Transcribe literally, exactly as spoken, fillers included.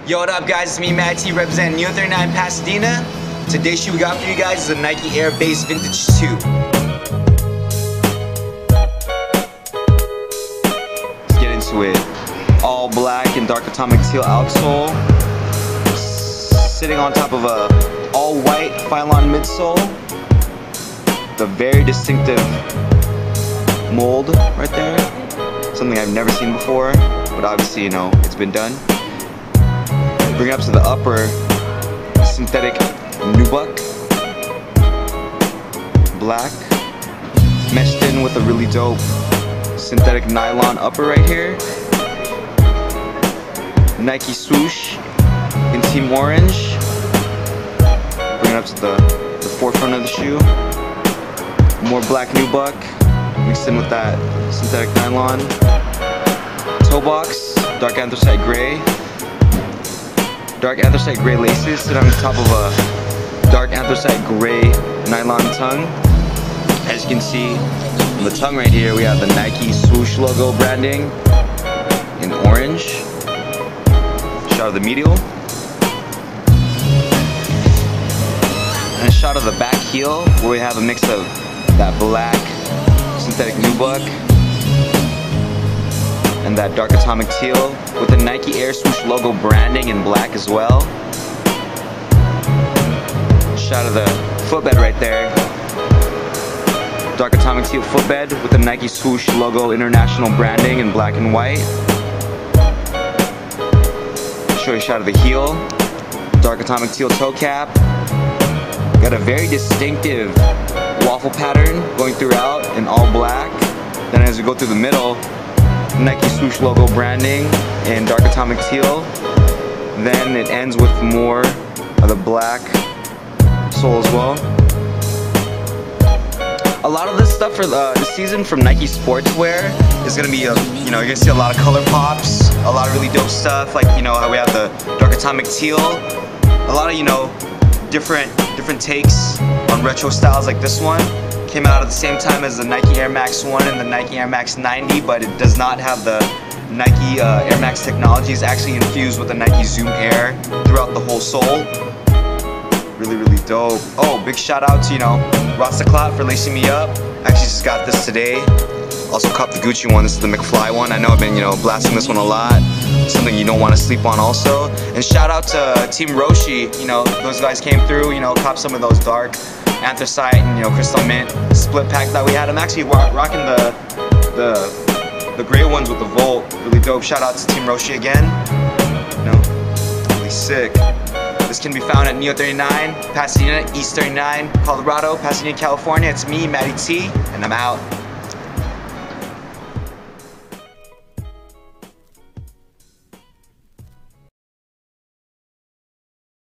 Yo, what up guys, it's me, Matty T, representing Neo thirty-nine Pasadena. Today's shoe we got for you guys is a Nike Air Base Vintage two. Let's get into it. All black and dark atomic teal outsole. Sitting on top of a all white Phylon midsole. The very distinctive mold right there. Something I've never seen before, but obviously, you know, it's been done. Bring it up to the upper, synthetic nubuck, black, meshed in with a really dope synthetic nylon upper right here. Nike swoosh in team orange. Bring it up to the, the forefront of the shoe. More black nubuck, mixed in with that synthetic nylon. Toe box, dark anthracite gray. Dark anthracite gray laces sit on top of a dark anthracite gray nylon tongue. As you can see on the tongue right here, we have the Nike swoosh logo branding in orange. Shot of the medial. And a shot of the back heel where we have a mix of that black synthetic nubuck and that dark atomic teal with the Nike Air Swoosh logo branding in black as well. Shot of the footbed right there. Dark atomic teal footbed with the Nike Swoosh logo international branding in black and white. Show you a shot of the heel. Dark atomic teal toe cap. Got a very distinctive waffle pattern going throughout in all black. Then as we go through the middle, Nike Swoosh logo branding in dark atomic teal. Then it ends with more of the black sole as well. A lot of this stuff for the, the season from Nike Sportswear is gonna be, a, you know, you're gonna see a lot of color pops, a lot of really dope stuff. Like, you know, how we have the dark atomic teal, a lot of, you know, different different takes on retro styles like this one. Came out at the same time as the Nike Air Max one and the Nike Air Max ninety, but it does not have the Nike uh, Air Max technology. It's actually infused with the Nike Zoom Air throughout the whole sole. Really, really dope. Oh, big shout out to, you know, Rastaclat for lacing me up. Actually just got this today. Also copped the Gucci one. This is the McFly one. I know I've been, you know, blasting this one a lot. Something you don't want to sleep on also. And shout out to Team Roshi. You know, those guys came through, you know, copped some of those dark anthracite and, you know, crystal mint split pack that we had. I'm actually rocking the the the gray ones with the Volt. Really dope. Shout out to Team Roshi again. You know, really sick. This can be found at Neo thirty-nine, Pasadena, East thirty-nine, Colorado, Pasadena, California. It's me, Matty T, and I'm out.